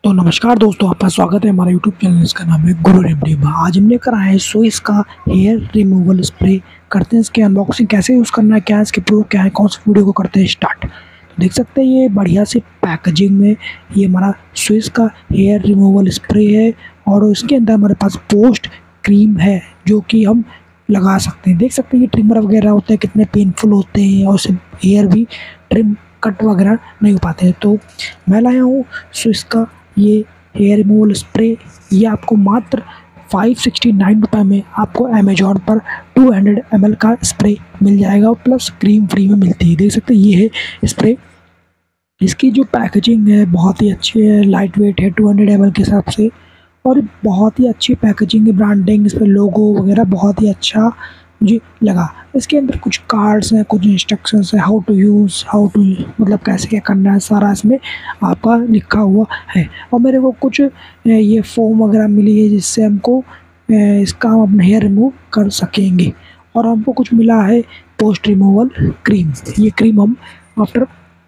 तो नमस्कार दोस्तों, आपका स्वागत है हमारा यूट्यूब चैनल। इसका नाम है गुरु रेमडी। आज हमने करा है स्विस का हेयर रिमूवल स्प्रे। करते हैं इसके अनबॉक्सिंग, कैसे यूज़ करना है, क्या है इसके प्रूफ क्या है, कौन सी वीडियो को करते हैं स्टार्ट। तो देख सकते हैं ये बढ़िया से पैकेजिंग में ये हमारा स्विस का हेयर रिमूवल स्प्रे है और इसके अंदर हमारे पास पोस्ट क्रीम है जो कि हम लगा सकते हैं। देख सकते हैं ये ट्रिमर वगैरह होते हैं, कितने पेनफुल होते हैं और उससे हेयर भी ट्रिम कट वगैरह नहीं हो पाते हैं। तो मैं लाया हूँ स्विस का ये हेयर रिमूवल स्प्रे। ये आपको मात्र 569 रुपये में आपको अमेजोन पर 200 ml का स्प्रे मिल जाएगा, प्लस क्रीम फ्री में मिलती है। देख सकते हैं ये है स्प्रे। इसकी जो पैकेजिंग है बहुत ही अच्छी है, लाइट वेट है 200 ml के हिसाब से और बहुत ही अच्छी पैकेजिंग है। ब्रांडिंग, इस पर लोगो वगैरह बहुत ही अच्छा मुझे लगा। इसके अंदर कुछ कार्ड्स हैं, कुछ इंस्ट्रक्शंस है, how to use, how to मतलब कैसे क्या करना है, सारा इसमें आपका लिखा हुआ है। और मेरे को कुछ ये फोम वगैरह मिली है जिससे हमको इसका हम अपना हेयर रिमूव कर सकेंगे। और हमको कुछ मिला है पोस्ट रिमूवल क्रीम। ये क्रीम हम आफ्टर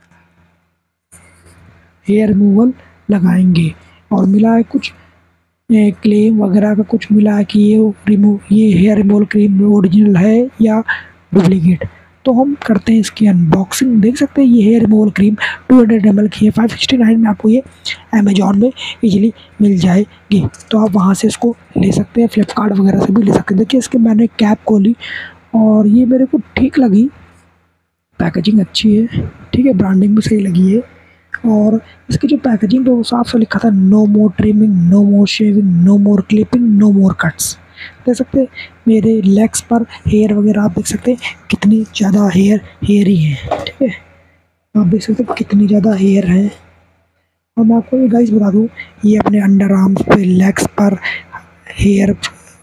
हेयर रिमूवल लगाएंगे। और मिला है कुछ क्लेम वगैरह का कुछ मिला है कि ये हेयर रिमूवल क्रीम ओरिजिनल है या डुप्लीकेट। तो हम करते हैं इसकी अनबॉक्सिंग। देख सकते हैं ये हेयर रिमूवल क्रीम 200 ml की है। 569 में आपको ये अमेजोन में इजीली मिल जाएगी, तो आप वहाँ से इसको ले सकते हैं, फ्लिपकार्ट वगैरह से भी ले सकते हैं। देखिए इसके मैंने कैप खोली और ये मेरे को ठीक लगी, पैकेजिंग अच्छी है, ठीक है, ब्रांडिंग भी सही लगी है। और इसकी जो पैकेजिंग है वो साफ से लिखा था no more trimming, no more shaving, no more clipping, no more cuts. देख सकते हैं मेरे लेग्स पर हेयर वगैरह आप देख सकते हैं कितनी ज़्यादा हेयर ही है, ठीक है, आप देख सकते हैं कितनी ज़्यादा हेयर है। और मैं आपको ये गाइस बता दूँ, ये अपने अंडर आर्म्स पे, लेग्स पर, हेयर,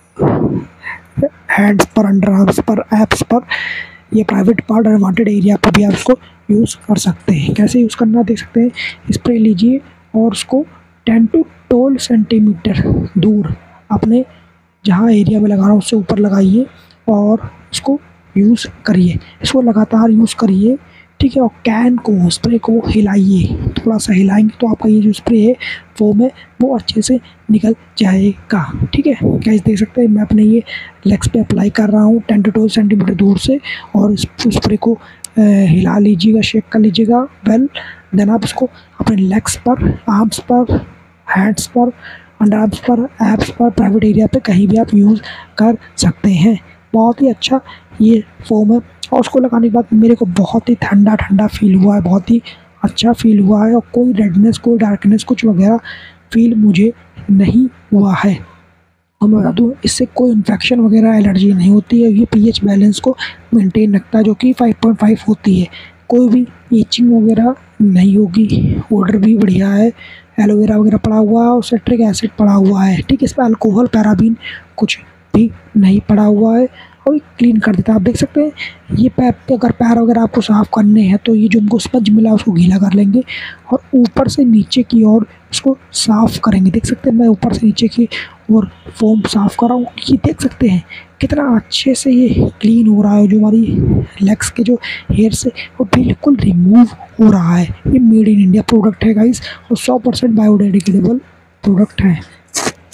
हैंड्स पर, अंडर आर्म्स पर, एप्स पर, ये प्राइवेट पार्ट और वांटेड एरिया पर भी आप इसको यूज़ कर सकते हैं। कैसे यूज़ करना देख सकते हैं। स्प्रे लीजिए और उसको 10 to 12 सेंटीमीटर दूर अपने जहाँ एरिया में लगा रहा हूँ उससे ऊपर लगाइए और इसको यूज़ करिए। इसको लगातार यूज़ करिए, ठीक है। और कैन को, स्प्रे को हिलाइए, थोड़ा सा हिलाएंगे तो आपका ये जो स्प्रे है फोम है वो अच्छे से निकल जाएगा, ठीक है। गाइस देख सकते हैं मैं अपने ये लेग्स पे अप्लाई कर रहा हूँ 10 to 12 सेंटीमीटर दूर से। और इस स्प्रे को हिला लीजिएगा, शेक कर लीजिएगा वेल। देन आप इसको अपने लेग्स पर, आर्म्स पर, हैंड्स पर, अंडर आर्म्स पर, एप्स पर, प्राइवेट एरिया पे कहीं भी आप यूज़ कर सकते हैं। बहुत ही अच्छा ये फोम है और उसको लगाने के बाद मेरे को बहुत ही ठंडा ठंडा फील हुआ है, बहुत ही अच्छा फील हुआ है। और कोई रेडनेस, कोई डार्कनेस कुछ वगैरह फील मुझे नहीं हुआ है। और मैं बता दूँ इससे कोई इन्फेक्शन वगैरह, एलर्जी नहीं होती है। ये पीएच बैलेंस को मेंटेन रखता है जो कि 5.5 होती है। कोई भी ईचिंग वगैरह नहीं होगी। ऑर्डर भी बढ़िया है, एलोवेरा वगैरह पड़ा हुआ है और सिट्रिक एसिड पड़ा हुआ है, ठीक है। इस पर अल्कोहल, पैराबीन कुछ भी नहीं पड़ा हुआ है और क्लीन कर देता है। आप देख सकते हैं ये अगर पैर वगैरह आपको साफ़ करने हैं तो ये जो हमको स्पंज मिला उसको गीला कर लेंगे और ऊपर से नीचे की ओर उसको साफ़ करेंगे। देख सकते हैं मैं ऊपर से नीचे की ओर फोम साफ़ कर रहा हूँ। ये देख सकते हैं कितना अच्छे से ये क्लीन हो रहा है। जो हमारी लेग्स के जो हेयर से वो बिल्कुल रिमूव हो रहा है। ये मेड इन इंडिया प्रोडक्ट है गाइस और 100% बायोडिग्रेडेबल प्रोडक्ट है।